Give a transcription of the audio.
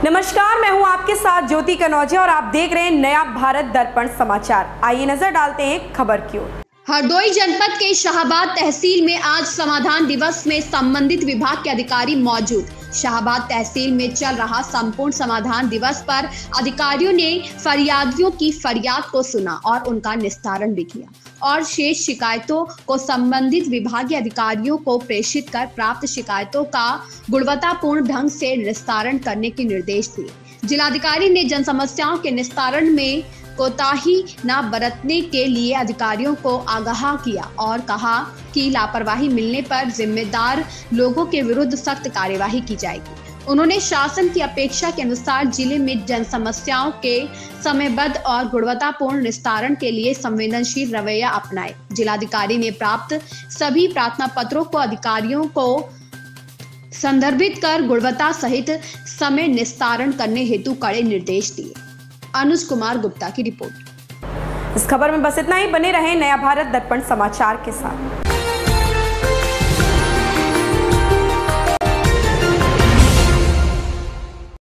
नमस्कार, मैं हूं आपके साथ ज्योति कनौजिया और आप देख रहे हैं नया भारत दर्पण समाचार। आइए नजर डालते हैं खबर की ओर। हरदोई जनपद के शाहबाद तहसील में आज समाधान दिवस में संबंधित विभाग के अधिकारी मौजूद। शाहबाद तहसील में चल रहा संपूर्ण समाधान दिवस पर अधिकारियों ने फरियादियों की फरियाद को सुना और उनका निस्तारण भी किया और शेष शिकायतों को संबंधित विभागीय अधिकारियों को प्रेषित कर प्राप्त शिकायतों का गुणवत्तापूर्ण ढंग से निस्तारण करने के निर्देश दिए। जिलाधिकारी ने जन समस्याओं के निस्तारण में कोताही न बरतने के लिए अधिकारियों को आगाह किया और कहा कि लापरवाही मिलने पर जिम्मेदार लोगों के विरुद्ध सख्त कार्यवाही की जाएगी। उन्होंने शासन की अपेक्षा के अनुसार जिले में जन समस्याओं के समयबद्ध और गुणवत्तापूर्ण निस्तारण के लिए संवेदनशील रवैया अपनाए। जिलाधिकारी ने प्राप्त सभी प्रार्थना पत्रों को अधिकारियों को संदर्भित कर गुणवत्ता सहित समय निस्तारण करने हेतु कड़े निर्देश दिए। अनुज कुमार गुप्ता की रिपोर्ट। इस खबर में बस इतना ही। बने रहें नया भारत दर्पण समाचार के साथ।